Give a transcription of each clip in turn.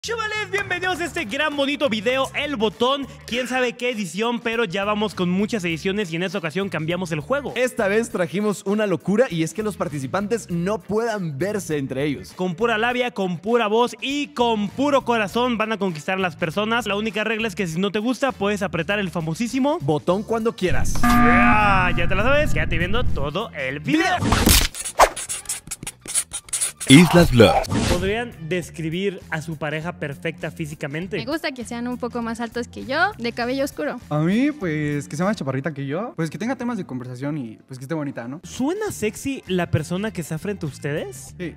Chavales, bienvenidos a este gran bonito video, El Botón. Quién sabe qué edición, pero ya vamos con muchas ediciones y en esta ocasión cambiamos el juego. Esta vez trajimos una locura y es que los participantes no puedan verse entre ellos. Con pura labia, con pura voz y con puro corazón van a conquistar a las personas. La única regla es que si no te gusta puedes apretar el famosísimo Botón cuando quieras. ya te la sabes, quédate viendo todo el video. Islas Blood. ¿Podrían describir a su pareja perfecta físicamente? Me gusta que sean un poco más altos que yo, de cabello oscuro. A mí, pues, que sea más chaparrita que yo, pues que tenga temas de conversación y pues que esté bonita, ¿no? ¿Suena sexy la persona que está frente a ustedes? Sí.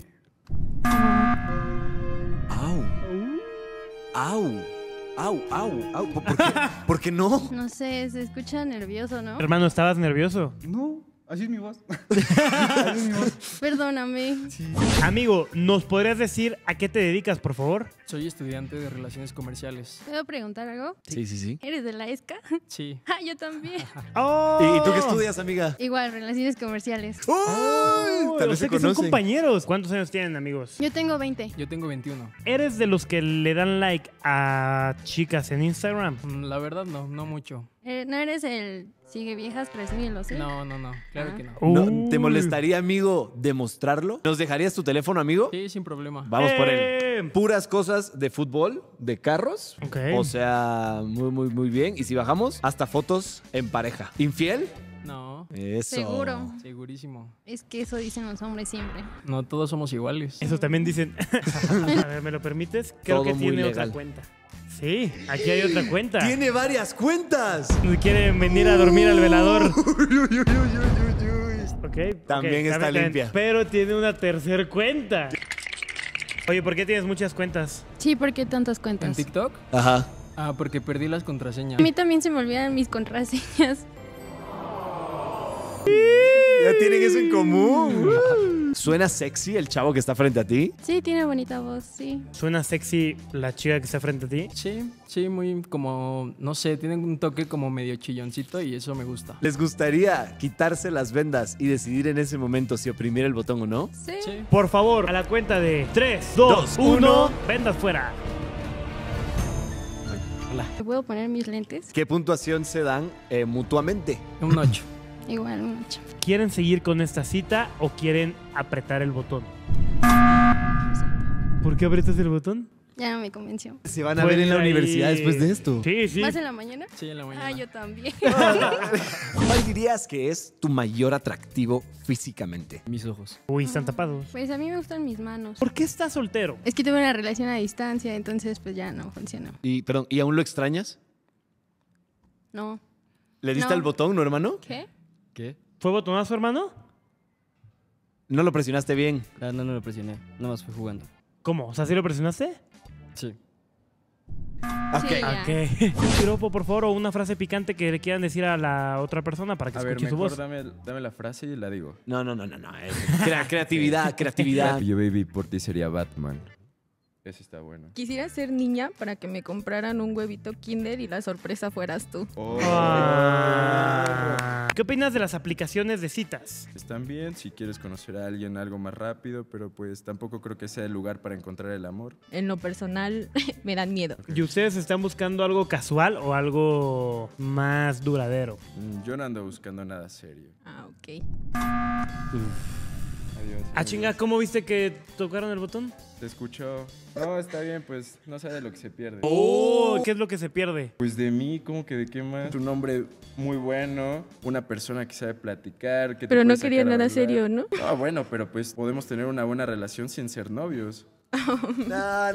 Au. Au. Au, au, au. ¿Por qué no? No sé, se escucha nervioso, ¿no? Hermano, ¿estabas nervioso? No, así es mi voz. Así es mi voz. Perdóname. Amigo, ¿nos podrías decir a qué te dedicas, por favor? Soy estudiante de Relaciones Comerciales. ¿Puedo preguntar algo? Sí. ¿Eres de la ESCA? Sí. Ah, yo también. ¡Oh! ¿Y tú qué estudias, amiga? Igual, relaciones comerciales. ¡Uy! Tal O vez sea se que son conocen. compañeros. ¿Cuántos años tienen, amigos? Yo tengo 20. Yo tengo 21. ¿Eres de los que le dan like a chicas en Instagram? La verdad no mucho. ¿No eres el sigue viejas 3000 o sí? No, claro que no. ¿No, ¿Te Uy. molestaría, amigo, demostrarlo? ¿Nos dejarías tu teléfono, amigo? Sí, sin problema. Vamos por él. Puras cosas de fútbol, de carros. Ok. O sea, muy bien. Y si bajamos, hasta fotos en pareja. ¿Infiel? No, Eso. Seguro. segurísimo. Es que eso dicen los hombres siempre. No todos somos iguales. Eso también dicen. A ver, ¿me lo permites? Creo Todo que muy tiene legal. otra cuenta. Sí, aquí hay otra cuenta. ¡Tiene varias cuentas! ¿Quieren venir a dormir al velador? Ok. También está limpia. Pero tiene una tercer cuenta. Oye, ¿por qué tienes muchas cuentas? Sí, ¿por qué tantas ¿En cuentas? TikTok? Ajá. Ah, porque perdí las contraseñas. A mí también se me olvidan mis contraseñas. Ya tienen eso en común. ¿Suena sexy el chavo que está frente a ti? Sí, tiene bonita voz, sí. ¿Suena sexy la chica que está frente a ti? Sí, muy como, no sé, tienen un toque como medio chilloncito y eso me gusta. ¿Les gustaría quitarse las vendas y decidir en ese momento si oprimir el botón o no? Sí. Sí. Por favor, a la cuenta de 3, 2, 1, vendas fuera. ¿Me puedo poner mis lentes? ¿Qué puntuación se dan mutuamente? Un 8. Igual, mucho. ¿Quieren seguir con esta cita o quieren apretar el botón? ¿Por qué apretas el botón? Ya no me convenció. Se van a ver en la Pueden universidad ahí- después de esto. Sí. ¿Vas en la mañana? Sí, en la mañana. Ah, yo también. ¿Cuál dirías que es tu mayor atractivo físicamente? Mis ojos. Uy, están tapados. Pues a mí me gustan mis manos. ¿Por qué estás soltero? Es que tuve una relación a distancia, entonces pues ya no funcionó. Perdón, ¿y aún lo extrañas? No. ¿Le diste No. al botón, no, hermano? ¿Qué? ¿Qué? ¿Fue botonazo, hermano? No lo presionaste bien. Ah, no lo presioné. Nada más fui jugando. ¿Cómo? ¿O sea, sí lo presionaste? Sí. Ok. Sí, ya. Ok. Un piropo, por favor, o una frase picante que le quieran decir a la otra persona para que A ver, escuche su mejor voz. dame la frase y la digo. No. Creatividad. Yo, baby, por ti sería Batman. Ese está bueno. Quisiera ser niña para que me compraran un huevito Kinder y la sorpresa fueras tú. Oh. Ah. ¿Qué opinas de las aplicaciones de citas? Están bien si quieres conocer a alguien algo más rápido, pero pues tampoco creo que sea el lugar para encontrar el amor. En lo personal, me dan miedo. ¿Y ustedes están buscando algo casual o algo más duradero? Yo no ando buscando nada serio. Ah, ok. Adiós. Ah, chinga, ¿cómo viste que tocaron el botón? Te escucho. No, está bien, pues no sabe de lo que se pierde. Oh, ¿qué es lo que se pierde? Pues de mí, ¿cómo que de qué más? Un hombre muy bueno, una persona que sabe platicar. Que te Pero no puede quería sacar a nada bailar. serio, ¿no? No, bueno, pero pues podemos tener una buena relación sin ser novios. No.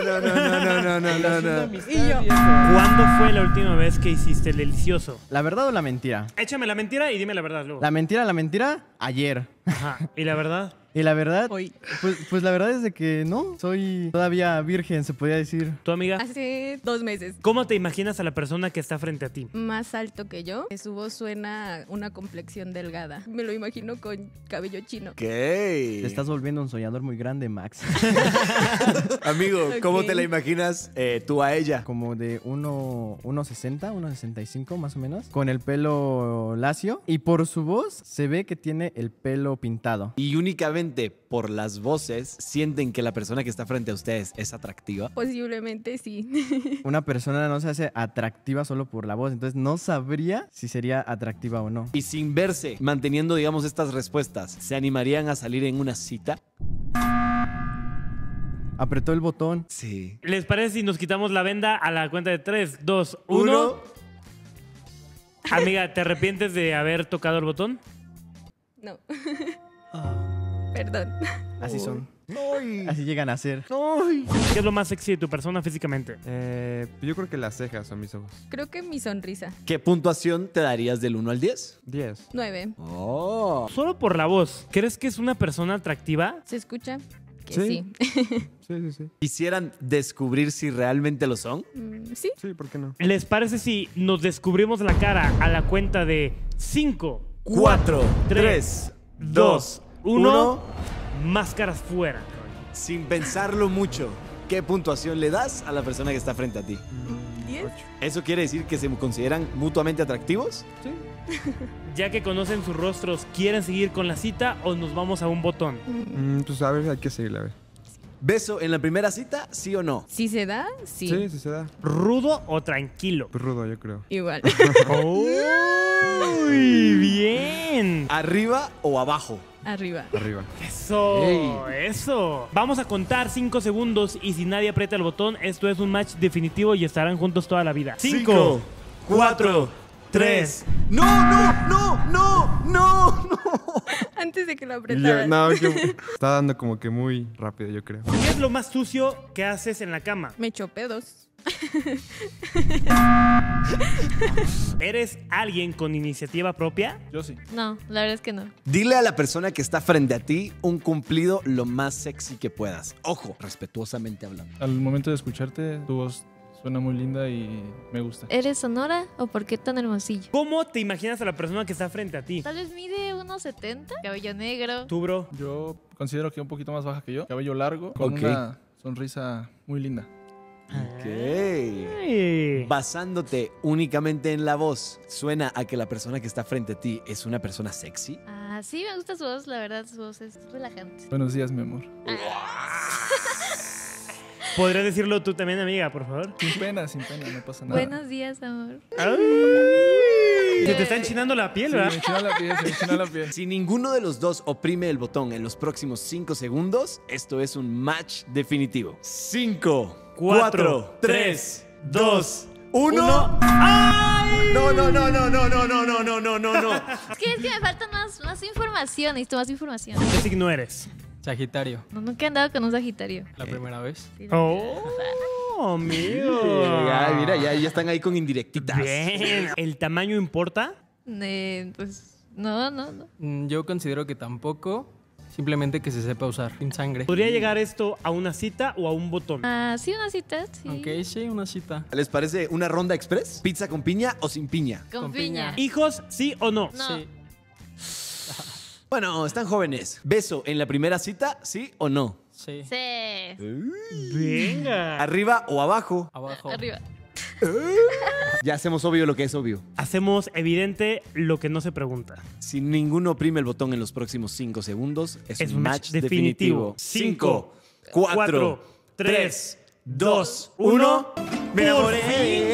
Y yo. ¿Cuándo fue la última vez que hiciste el delicioso? ¿La verdad o la mentira? Échame la mentira y dime la verdad luego. La mentira, ayer. Ajá. ¿Y la verdad? Y la verdad, Hoy. pues la verdad es de que no, soy todavía virgen, se podría decir. ¿Tu amiga? Hace 2 meses. ¿Cómo te imaginas a la persona que está frente a ti? Más alto que yo. Su voz suena a una complexión delgada. Me lo imagino con cabello chino. Te estás volviendo un soñador muy grande, Max. Amigo, ¿cómo Ok. te la imaginas tú a ella? Como de 1.60, 1.65 más o menos, con el pelo lacio. Y por su voz se ve que tiene el pelo pintado. Y únicamente solamente por las voces sienten que la persona que está frente a ustedes es atractiva? Posiblemente sí. Una persona no se hace atractiva solo por la voz, entonces no sabría si sería atractiva o no. Y sin verse, manteniendo, digamos, estas respuestas, ¿se animarían a salir en una cita? Apretó el botón. Sí. ¿Les parece si nos quitamos la venda a la cuenta de 3, 2, 1? Amiga, ¿te arrepientes de haber tocado el botón? No. Perdón. Así son. Así llegan a ser. ¿Qué es lo más sexy de tu persona físicamente? Yo creo que las cejas son mis ojos. Creo que mi sonrisa. ¿Qué puntuación te darías del 1 al 10? 10. 9. Oh. Solo por la voz, ¿crees que es una persona atractiva? ¿Se escucha? Que Sí. sí. Sí. ¿Quisieran descubrir si realmente lo son? Sí. Sí, ¿por qué no? ¿Les parece si nos descubrimos la cara a la cuenta de 5, 4, 3, 2, 1? Máscaras fuera. Sin pensarlo mucho, ¿qué puntuación le das a la persona que está frente a ti? 10. ¿Eso quiere decir que se consideran mutuamente atractivos? Ya que conocen sus rostros, ¿quieren seguir con la cita o nos vamos a un botón? Pues a ver, hay que seguirle, a ver. ¿Beso en la primera cita, sí o no? Si se da, sí. Sí, sí se da. ¿Rudo o tranquilo? Pues rudo, yo creo. Igual. ¡Uy! ¡Bien! ¿Arriba o abajo? Arriba. Arriba. ¡Eso! ¡Eso! Vamos a contar 5 segundos y si nadie aprieta el botón, esto es un match definitivo y estarán juntos toda la vida. 5, 4, 3. ¡No! Antes de que lo Y apretaran. está dando como que muy rápido, yo creo. ¿Qué es lo más sucio que haces en la cama? Me echo pedos. ¿Eres alguien con iniciativa propia? Yo sí. No, la verdad es que no. Dile a la persona que está frente a ti un cumplido lo más sexy que puedas. Ojo, respetuosamente hablando. Al momento de escucharte, tu voz suena muy linda y me gusta. ¿Eres sonora o por qué tan hermosillo? ¿Cómo te imaginas a la persona que está frente a ti? Tal vez mide 1.70, cabello negro. Tú, bro. Yo considero que un poquito más baja que yo, cabello largo, con Ok. una sonrisa muy linda. Ok. Ay. Basándote únicamente en la voz, ¿suena a que la persona que está frente a ti es una persona sexy? Ah, sí, me gusta su voz, la verdad, su voz es relajante. Buenos días, mi amor. ¿Podrías decirlo tú también, amiga, por favor? Sin pena, no pasa nada. Buenos días, amor. Se te está enchinando la piel, Sí, ¿verdad? me enchina la piel, se me enchina la piel. Si ninguno de los dos oprime el botón en los próximos 5 segundos, esto es un match definitivo. 5, 4, 3, 2, 1. ¡Ay! No. Es que me falta más información, necesito más información. ¿Qué signo eres? Sagitario. No, nunca he andado con un sagitario. La primera vez. Sí, Oh, amigo. Mira, ya están ahí con indirectitas. Bien. ¿El tamaño importa? pues, no. Yo considero que tampoco. Simplemente que se sepa usar. Sin sangre. ¿Podría llegar esto a una cita o a un botón? Ah, sí, una cita, sí. Ok, sí, una cita. ¿Les parece una ronda express? ¿Pizza con piña o sin piña? Con Con piña. ¿Hijos, sí o no? No. Sí. Bueno, están jóvenes. ¿Beso en la primera cita, sí o no? Sí. Sí. Venga. ¿Arriba o abajo? Abajo. Arriba. Ya hacemos obvio lo que es obvio. Hacemos evidente lo que no se pregunta. Si ninguno oprime el botón en los próximos 5 segundos, es un match definitivo. definitivo. 5, 4, 4, 3, 2, 1. Me enamoré.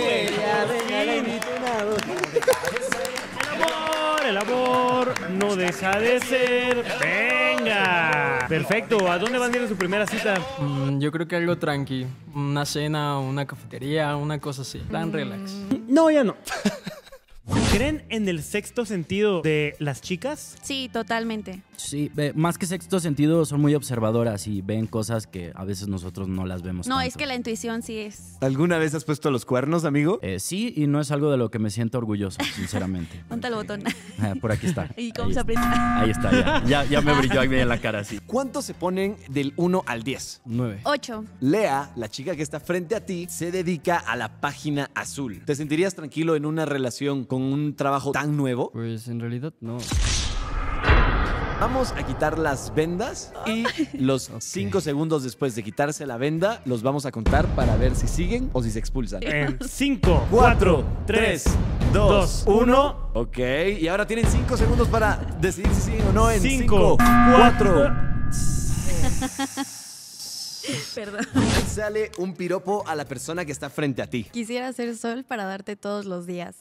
El amor no deja de ser. Venga. Perfecto. ¿A dónde van a ir a su primera cita? Yo creo que algo tranqui. Una cena, una cafetería, una cosa así. Tan relax. No, ya no. ¿Creen en el sexto sentido de las chicas? Sí, totalmente. Sí, más que sexto sentido, son muy observadoras y ven cosas que a veces nosotros no las vemos No, tanto. es que la intuición sí es. ¿Alguna vez has puesto los cuernos, amigo? Sí, y no es algo de lo que me siento orgulloso, sinceramente. Ponte el botón. Por aquí está. ¿Y cómo Ahí se está. aprieta? Ahí está, ya me brilló ahí en la cara, sí. ¿Cuántos se ponen del 1 al 10? 9. 8. Lea, la chica que está frente a ti, se dedica a la página azul. ¿Te sentirías tranquilo en una relación con un trabajo tan nuevo? Pues en realidad no. Vamos a quitar las vendas y los 5 segundos después de quitarse la venda los vamos a contar para ver si siguen o si se expulsan. En 5, 4, 3, 2, 1. Ok, y ahora tienen 5 segundos para decidir si siguen o no en 5, 5, 4, Perdón. Sale un piropo a la persona que está frente a ti. Quisiera ser sol para darte todos los días.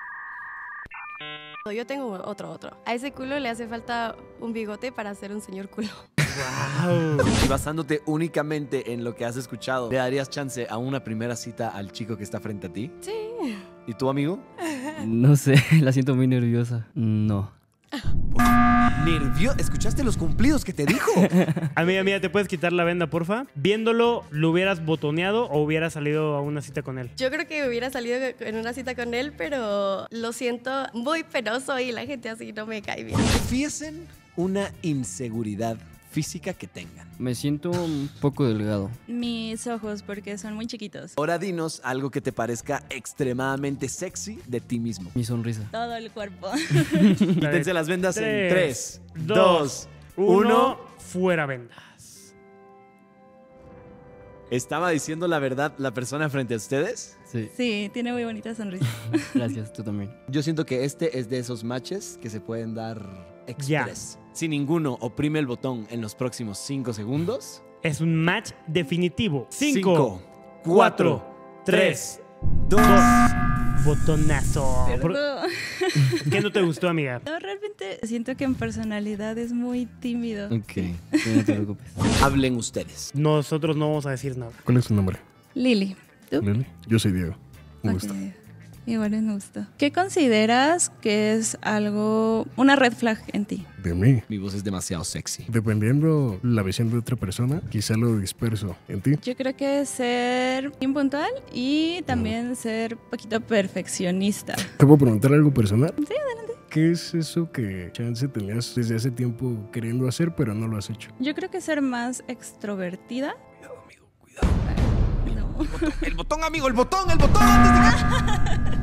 Yo tengo otro. A ese culo le hace falta un bigote para ser un señor culo. Wow. Y basándote únicamente en lo que has escuchado, ¿le darías chance a una primera cita al chico que está frente a ti? Sí. ¿Y tú, amigo? No sé, la siento muy nerviosa. No. ¿Escuchaste los cumplidos que te dijo? Amiga, ¿te puedes quitar la venda, porfa? Viéndolo, ¿lo hubieras botoneado o hubieras salido a una cita con él? Yo creo que hubiera salido en una cita con él, pero lo siento muy penoso y la gente así no me cae bien. Fiesen una inseguridad física que tengan. Me siento un poco delgado. Mis ojos, porque son muy chiquitos. Ahora dinos algo que te parezca extremadamente sexy de ti mismo. Mi sonrisa. Todo el cuerpo. Quítense las vendas en 3, 2, 1. Fuera vendas. ¿Estaba diciendo la verdad la persona frente a ustedes? Sí. Sí, tiene muy bonita sonrisa. Gracias, tú también. Yo siento que este es de esos matches que se pueden dar express. Si ninguno oprime el botón en los próximos 5 segundos, es un match definitivo. 5, 4, 3, 2. Botonazo. Perdón. ¿Qué no te gustó, amiga? No, realmente siento que en personalidad es muy tímido. Ok, no te preocupes. Hablen ustedes. Nosotros no vamos a decir nada. ¿Cuál es tu nombre? Lili, ¿tú? Lili. Yo soy Diego. Un Ok. gusto. Igual me gusta. ¿Qué consideras que es una red flag en ti? De mí. Mi voz es demasiado sexy. Dependiendo la visión de otra persona, quizá lo disperso en ti. Yo creo que es ser impuntual y también ser un poquito perfeccionista. ¿Te puedo preguntar algo personal? Sí, adelante. ¿Qué es eso que chance tenías desde hace tiempo queriendo hacer, pero no lo has hecho? Yo creo que ser más extrovertida. Cuidado, amigo, cuidado. El botón, amigo, el botón antes de que...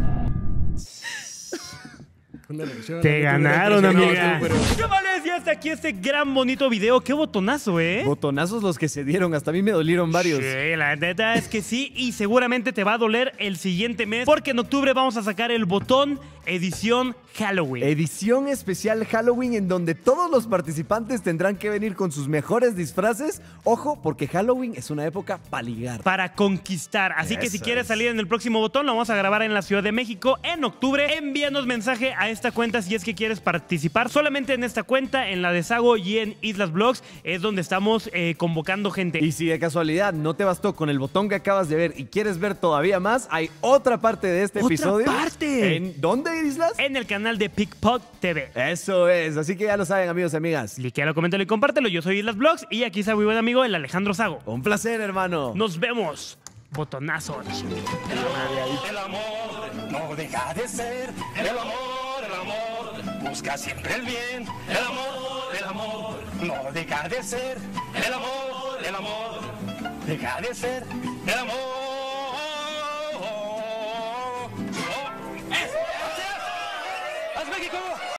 Te ganaron, amiga. Chavales, ya hasta aquí este gran bonito video. Qué botonazo, ¿eh? Botonazos los que se dieron. Hasta a mí me dolieron varios. Sí, la neta es que sí. Y seguramente te va a doler el siguiente mes. Porque en octubre vamos a sacar el botón edición Halloween. Edición especial Halloween en donde todos los participantes tendrán que venir con sus mejores disfraces. Ojo, porque Halloween es una época para ligar. Para conquistar. Así que si quieres salir en el próximo botón, lo vamos a grabar en la Ciudad de México en octubre. Envíanos mensaje a esta cuenta si es que quieres participar. Solamente en esta cuenta, en la de Sago y en Islas Vlogs, es donde estamos convocando gente. Y si de casualidad no te bastó con el botón que acabas de ver y quieres ver todavía más, hay otra parte de este episodio. ¡Otra parte! ¿En dónde, Islas? En el canal de Pickpot TV. Eso es. Así que ya lo saben, amigos y amigas. Likealo, coméntalo y compártelo. Yo soy Islas Vlogs y aquí está mi buen amigo, el Alejandro Sago. Un placer, hermano. Nos vemos. Botonazo. El amor no deja de ser. El amor busca siempre el bien. El amor no deja de ser. El amor deja de ser. El amor.